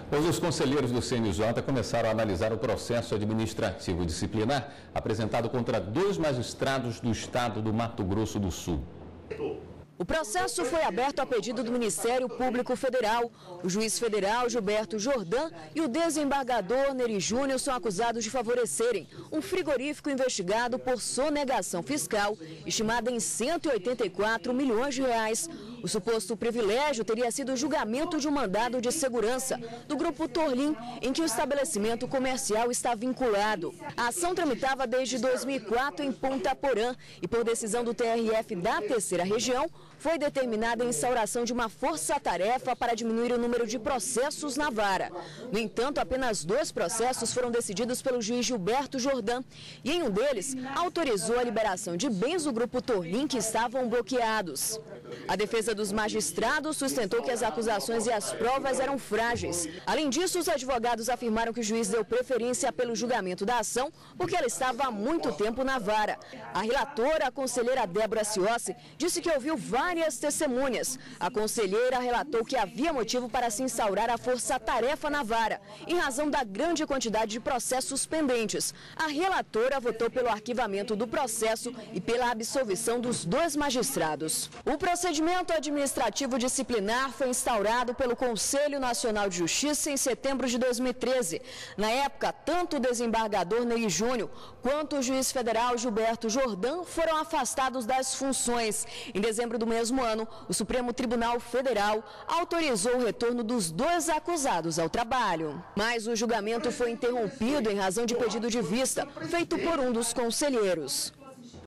Hoje, os conselheiros do CNJ começaram a analisar o processo administrativo disciplinar apresentado contra 2 magistrados do estado do Mato Grosso do Sul. O processo foi aberto a pedido do Ministério Público Federal. O juiz federal Gilberto Jordan e o desembargador Neri Júnior são acusados de favorecerem um frigorífico investigado por sonegação fiscal, estimada em 184 milhões de reais. O suposto privilégio teria sido o julgamento de um mandado de segurança do Grupo Torlim, em que o estabelecimento comercial está vinculado. A ação tramitava desde 2004 em Ponta Porã e, por decisão do TRF da Terceira Região, foi determinada a instauração de uma força-tarefa para diminuir o número de processos na vara. No entanto, apenas 2 processos foram decididos pelo juiz Gilberto Jordan e, em um deles, autorizou a liberação de bens do Grupo Torlim que estavam bloqueados. A defesa dos magistrados sustentou que as acusações e as provas eram frágeis. Além disso, os advogados afirmaram que o juiz deu preferência pelo julgamento da ação porque ela estava há muito tempo na vara. A relatora, a conselheira Débora Ciossi, disse que ouviu várias testemunhas. A conselheira relatou que havia motivo para se instaurar a força-tarefa na vara, em razão da grande quantidade de processos pendentes. A relatora votou pelo arquivamento do processo e pela absolvição dos 2 magistrados. O procedimento administrativo disciplinar foi instaurado pelo Conselho Nacional de Justiça em setembro de 2013. Na época, tanto o desembargador Neri Júnior quanto o juiz federal Gilberto Jordan foram afastados das funções. Em dezembro do mesmo ano, o Supremo Tribunal Federal autorizou o retorno dos 2 acusados ao trabalho. Mas o julgamento foi interrompido em razão de pedido de vista feito por um dos conselheiros.